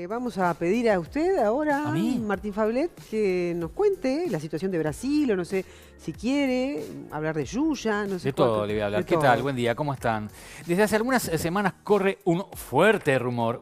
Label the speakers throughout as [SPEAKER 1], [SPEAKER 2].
[SPEAKER 1] vamos a pedir a usted ahora,
[SPEAKER 2] ¿A mí?
[SPEAKER 1] Martín Fablet, que nos cuente la situación de Brasil, o no sé si quiere hablar de Yuya, no sé.
[SPEAKER 2] De todo le voy a hablar.
[SPEAKER 1] De
[SPEAKER 2] ¿Qué
[SPEAKER 1] todo.
[SPEAKER 2] tal? Buen día, ¿cómo están? Desde hace algunas semanas corre un fuerte rumor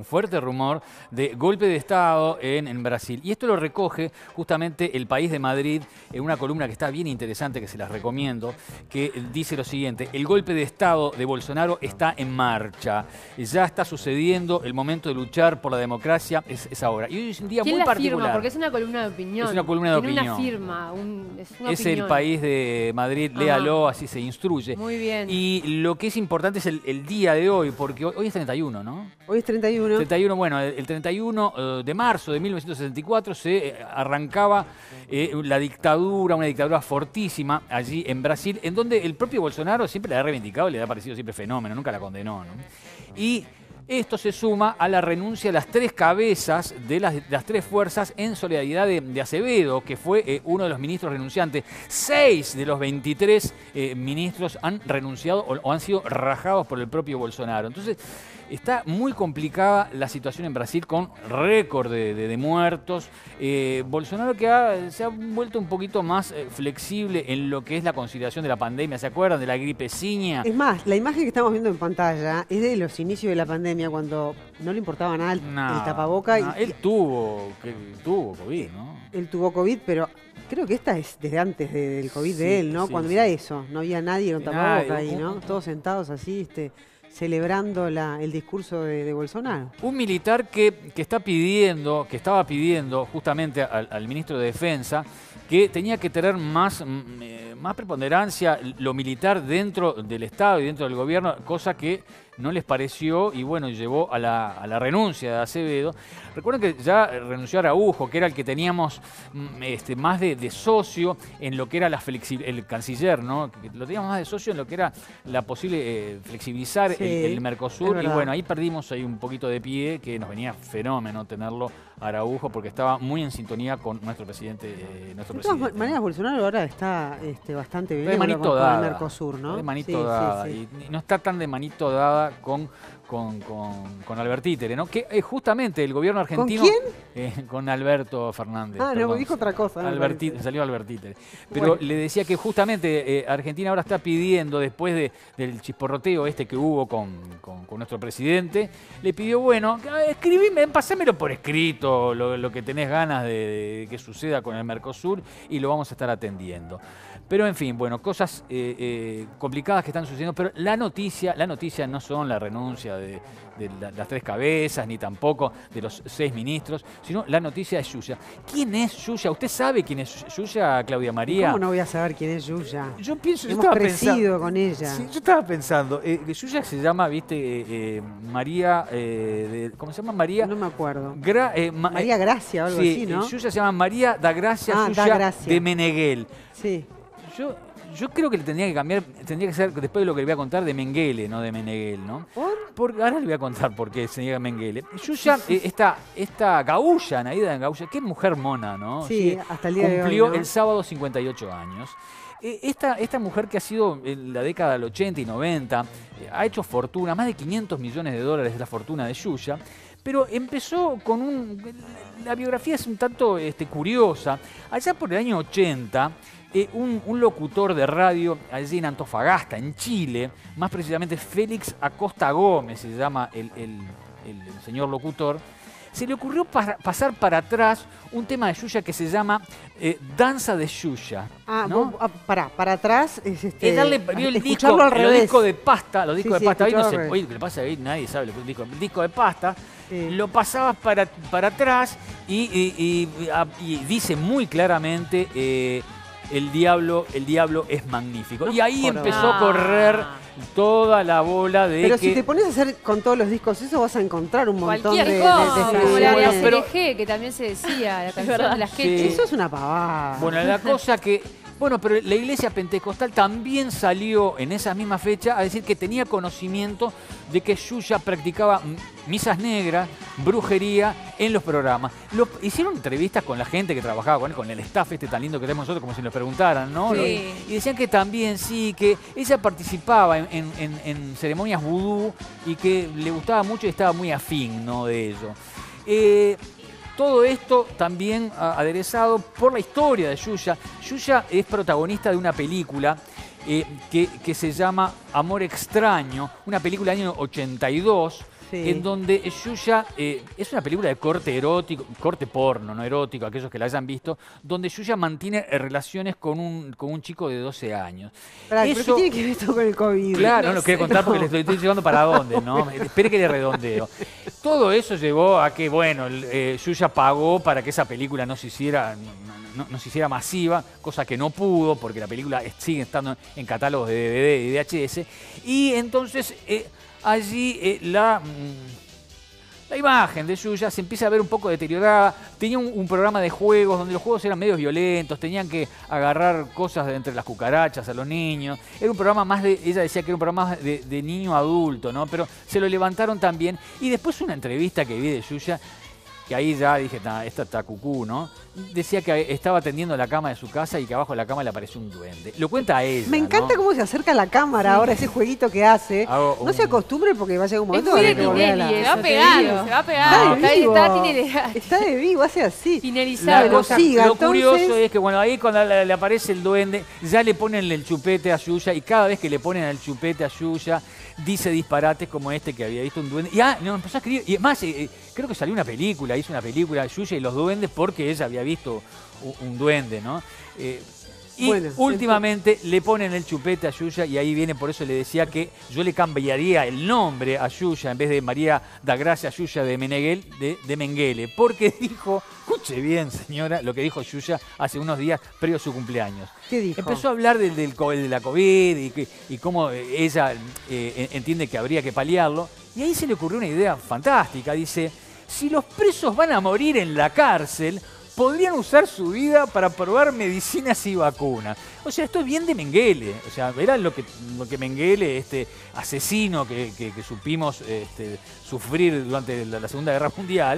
[SPEAKER 2] de golpe de Estado en Brasil. Y esto lo recoge justamente El País de Madrid en una columna que está bien interesante, que se las recomiendo, que dice lo siguiente: el golpe de Estado de Bolsonaro está en marcha. Ya está sucediendo, el momento de luchar por la democracia es ahora. Y hoy es un día
[SPEAKER 3] ¿Quién
[SPEAKER 2] muy
[SPEAKER 3] la
[SPEAKER 2] particular.
[SPEAKER 3] firma? Porque es una columna de opinión.
[SPEAKER 2] Es una columna de
[SPEAKER 3] Tiene
[SPEAKER 2] opinión.
[SPEAKER 3] una firma, es una
[SPEAKER 2] Es
[SPEAKER 3] opinión.
[SPEAKER 2] El País de Madrid, léalo, así se instruye.
[SPEAKER 3] Muy bien.
[SPEAKER 2] Y lo que es importante es el día de hoy, porque hoy es 31, ¿no?
[SPEAKER 1] Hoy es 31.
[SPEAKER 2] 31, bueno, el 31 de marzo de 1964 se arrancaba una dictadura fortísima allí en Brasil, en donde el propio Bolsonaro siempre la ha reivindicado y le ha parecido siempre fenómeno, nunca la condenó, ¿no? Y esto se suma a la renuncia de las tres cabezas de las tres fuerzas en solidaridad de Azevedo, que fue uno de los ministros renunciantes. 6 de los 23 ministros han renunciado o han sido rajados por el propio Bolsonaro. Entonces, está muy complicada la situación en Brasil con récord de muertos. Bolsonaro que se ha vuelto un poquito más flexible en lo que es la conciliación de la pandemia. ¿Se acuerdan de la gripeciña?
[SPEAKER 1] Es más, la imagen que estamos viendo en pantalla es de los inicios de la pandemia, cuando no le importaba nada el tapaboca.
[SPEAKER 2] Él tuvo COVID, ¿no?
[SPEAKER 1] Él tuvo COVID, pero creo que esta es desde antes del COVID de él, ¿no?
[SPEAKER 2] Sí,
[SPEAKER 1] Cuando
[SPEAKER 2] sí.
[SPEAKER 1] mira eso, no había nadie con tapaboca
[SPEAKER 2] Nadie.
[SPEAKER 1] ahí, ¿no? Todos sentados así, celebrando el discurso de Bolsonaro.
[SPEAKER 2] Un militar que estaba pidiendo justamente al ministro de Defensa que tenía que tener más preponderancia lo militar dentro del Estado y dentro del gobierno, cosa que no les pareció y bueno, llevó a la renuncia de Azevedo. Recuerden que ya renunció Araujo, que era el que teníamos más de socio en lo que era el canciller, ¿no? Que lo teníamos más de socio en lo que era la posible flexibilizar el Mercosur. Y bueno, ahí perdimos ahí un poquito de pie, que nos venía fenómeno tenerlo Araujo, porque estaba muy en sintonía con nuestro presidente.
[SPEAKER 1] De todas maneras, Bolsonaro ahora está bastante bien
[SPEAKER 2] de manito
[SPEAKER 1] con
[SPEAKER 2] dada,
[SPEAKER 1] el Mercosur, ¿no?
[SPEAKER 2] de manito dada.
[SPEAKER 1] Sí.
[SPEAKER 2] Y no está tan de manito dada con Albert Títere, ¿no? Que justamente el gobierno argentino...
[SPEAKER 1] ¿Con quién?
[SPEAKER 2] Con Alberto Fernández.
[SPEAKER 1] Ah,
[SPEAKER 2] perdón.
[SPEAKER 1] no, dijo otra cosa.
[SPEAKER 2] Salió Albert Títere. Pero
[SPEAKER 1] Bueno,
[SPEAKER 2] le decía que justamente Argentina ahora está pidiendo, después del chisporroteo que hubo con nuestro presidente, le pidió, bueno, escribime, pasámelo por escrito, lo que tenés ganas de que suceda con el Mercosur, y lo vamos a estar atendiendo. Pero en fin, bueno, cosas complicadas que están sucediendo, pero la noticia no son la renuncia de las tres cabezas, ni tampoco de los 6 ministros, sino la noticia es Yuya. ¿Quién es Yuya? ¿Usted sabe quién es Yuya, Claudia María?
[SPEAKER 1] ¿Cómo no voy a saber quién es Yuya?
[SPEAKER 2] Yo
[SPEAKER 1] Hemos crecido con ella.
[SPEAKER 2] Sí, yo estaba pensando, Yuya se llama, María, ¿cómo se llama? María...
[SPEAKER 1] No me acuerdo.
[SPEAKER 2] María
[SPEAKER 1] Gracia o algo así, ¿no?
[SPEAKER 2] Yuya se llama María da Gracia
[SPEAKER 1] Da
[SPEAKER 2] Yuya
[SPEAKER 1] Gracia.
[SPEAKER 2] de Meneghel.
[SPEAKER 1] Sí.
[SPEAKER 2] Yo creo que le tendría que cambiar, tendría que ser, después de lo que le voy a contar, de Mengele, no de Meneghel, ¿no? Ahora le voy a contar por qué se niega Mengele. Yuya, esta Gaulla, Naida Gaulla, qué mujer mona, ¿no?
[SPEAKER 1] Sí, hasta el día de hoy,
[SPEAKER 2] cumplió
[SPEAKER 1] ¿no?
[SPEAKER 2] el sábado 58 años. Esta mujer que ha sido en la década del 80 y 90, ha hecho fortuna, más de 500 millones de dólares es la fortuna de Yuya, pero empezó con la biografía es un tanto curiosa. Allá por el año 80, un locutor de radio allí en Antofagasta, en Chile, más precisamente Félix Acosta Gómez se llama el señor locutor, se le ocurrió pasar para atrás un tema de Yuya que se llama Danza de Yuya.
[SPEAKER 1] Ah,
[SPEAKER 2] ¿no?
[SPEAKER 1] para atrás es
[SPEAKER 2] vio el disco,
[SPEAKER 1] escucharlo al revés.
[SPEAKER 2] los discos de pasta, los discos de pasta. Hoy no sé,
[SPEAKER 1] escucharlo al
[SPEAKER 2] oye, ¿qué le pasa ahí? Nadie sabe el disco de pasta.
[SPEAKER 1] Sí.
[SPEAKER 2] Lo pasabas para atrás y dice muy claramente el diablo es magnífico. Y ahí empezó a correr toda la bola de
[SPEAKER 1] Pero
[SPEAKER 2] que...
[SPEAKER 1] si te pones a hacer con todos los discos eso, vas a encontrar un montón
[SPEAKER 3] Cualquier
[SPEAKER 1] de
[SPEAKER 3] cosa, como la
[SPEAKER 1] fusiones.
[SPEAKER 3] CRG, que también se decía, la canción de las
[SPEAKER 2] Sí.
[SPEAKER 3] sketches.
[SPEAKER 1] Eso es una pavada.
[SPEAKER 2] Bueno, la cosa que... Bueno, pero la iglesia pentecostal también salió en esa misma fecha a decir que tenía conocimiento de que Yuya practicaba misas negras, brujería en los programas. Hicieron entrevistas con la gente que trabajaba con él, con el staff tan lindo que tenemos nosotros, como si nos preguntaran, ¿no?
[SPEAKER 3] Sí.
[SPEAKER 2] Y decían que también, sí, que ella participaba en ceremonias vudú y que le gustaba mucho y estaba muy afín, ¿no?, de ello. Todo esto también aderezado por la historia de Yuya. Yuya es protagonista de una película que se llama Amor Extraño, una película del año 82, en donde Yuya es una película de corte erótico, corte porno, no erótico, aquellos que la hayan visto, donde Yuya mantiene relaciones con un chico de 12 años.
[SPEAKER 1] ¿Pero qué tiene que ver esto con el COVID?
[SPEAKER 2] Claro, no lo quería contar porque le estoy llevando para dónde, ¿no? Espere que le redondeo. Todo eso llevó a que, bueno, Yuya pagó para que esa película no se hiciera masiva, cosa que no pudo porque la película sigue estando en catálogos de DVD y VHS. Y entonces allí la imagen de Yuya se empieza a ver un poco deteriorada. Tenía un programa de juegos donde los juegos eran medios violentos, tenían que agarrar cosas de entre las cucarachas a los niños. Era un programa más ella decía que era un programa más de niño adulto, ¿no? Pero se lo levantaron también. Y después una entrevista que vi de Yuya, que ahí ya dije, esta está cucú, ¿no? Decía que estaba tendiendo la cama de su casa y que abajo de la cama le apareció un duende. Lo cuenta ella.
[SPEAKER 1] Me encanta, ¿no?, cómo se acerca a la cámara ahora, ese jueguito que hace. No se acostumbre porque va a llegar un momento
[SPEAKER 3] que
[SPEAKER 1] se
[SPEAKER 3] va a pegar, se va a pegar.
[SPEAKER 1] Está de vivo, hace así.
[SPEAKER 3] Finalizado.
[SPEAKER 2] Lo curioso es que ahí cuando le aparece el duende, ya le ponen el chupete a Yuya y cada vez que le ponen el chupete a Yuya, dice disparates como este que había visto un duende. Y empezó a escribir. Y además, creo que salió una película, hizo una película, Yuya y los duendes, porque ella había visto un duende, ¿no? Y últimamente le ponen el chupete a Yuya y ahí viene, por eso le decía que yo le cambiaría el nombre a Yuya en vez de María da Gracia Yuya de Meneghel, de Mengele, porque dijo, escuche bien señora, lo que dijo Yuya hace unos días previo a su cumpleaños.
[SPEAKER 1] ¿Qué dijo?
[SPEAKER 2] Empezó a hablar de la COVID y cómo ella entiende que habría que paliarlo y ahí se le ocurrió una idea fantástica, dice, si los presos van a morir en la cárcel, podrían usar su vida para probar medicinas y vacunas. O sea, esto es bien de Mengele. O sea, era lo que Mengele, este asesino que supimos sufrir durante la Segunda Guerra Mundial,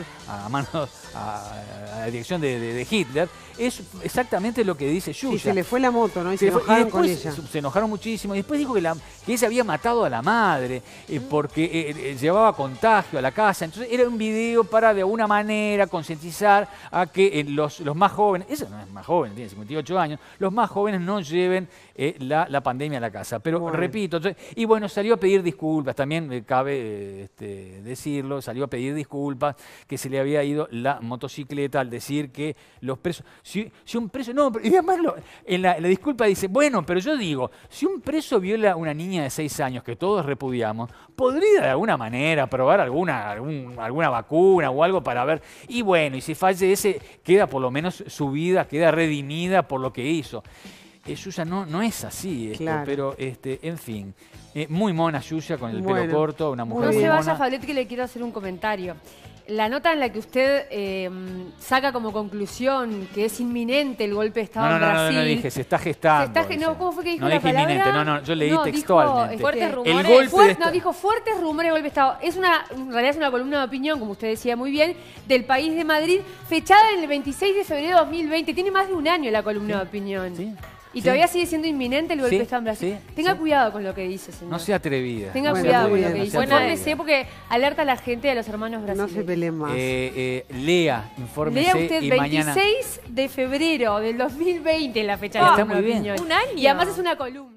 [SPEAKER 2] a la dirección de Hitler, es exactamente lo que dice Yuya.
[SPEAKER 1] Y se le fue la moto, ¿no? Y se enojaron con ella.
[SPEAKER 2] Se enojaron muchísimo. Y después dijo que ella había matado a la madre porque llevaba contagio a la casa. Entonces era un video para, de alguna manera, concientizar a que los más jóvenes, ella no es más joven, tiene 58 años, los más jóvenes no lleven la pandemia a la casa. Pero repito, y bueno, salió a pedir disculpas, también cabe decirlo, salió a pedir disculpas, que se le había ido la motocicleta al decir que los presos, si un preso, no, y además en la disculpa dice, bueno, pero yo digo, si un preso viola a una niña de 6 años, que todos repudiamos, podría de alguna manera probar alguna vacuna o algo para ver, y bueno, y si fallece, queda por lo menos su vida, queda redimida por lo que hizo. Yuya no es así,
[SPEAKER 1] claro.
[SPEAKER 2] Pero en fin, muy mona Yuya con el pelo corto, una mujer
[SPEAKER 3] muy
[SPEAKER 2] muy
[SPEAKER 3] mona.
[SPEAKER 2] No se
[SPEAKER 3] vaya, Fablet, que le quiero hacer un comentario. La nota en la que usted saca como conclusión que es inminente el golpe de Estado en Brasil.
[SPEAKER 2] No dije, se está gestando.
[SPEAKER 3] ¿Cómo fue que dijo
[SPEAKER 2] no
[SPEAKER 3] la
[SPEAKER 2] dije
[SPEAKER 3] palabra?
[SPEAKER 2] Inminente, yo leí textualmente.
[SPEAKER 3] Fuertes
[SPEAKER 2] rumores. El golpe
[SPEAKER 3] dijo fuertes rumores de golpe de Estado. En realidad es una columna de opinión, como usted decía muy bien, del País de Madrid, fechada en el 26 de febrero de 2020. Tiene más de un año la columna de opinión.
[SPEAKER 2] Sí.
[SPEAKER 3] Y todavía sigue siendo inminente el golpe de Estado en Brasil. Tenga cuidado con lo que dice, señor.
[SPEAKER 2] No sea atrevida.
[SPEAKER 3] Tenga cuidado con lo que dice. Infórmese porque alerta a la gente, a los hermanos brasileños.
[SPEAKER 1] No se peleen más.
[SPEAKER 2] Lea, infórmese.
[SPEAKER 3] Lea usted,
[SPEAKER 2] y
[SPEAKER 3] 26
[SPEAKER 2] mañana...
[SPEAKER 3] de febrero del 2020 la fecha de la
[SPEAKER 2] Está muy bien.
[SPEAKER 3] opinión.
[SPEAKER 4] Un año.
[SPEAKER 3] Y además es una columna.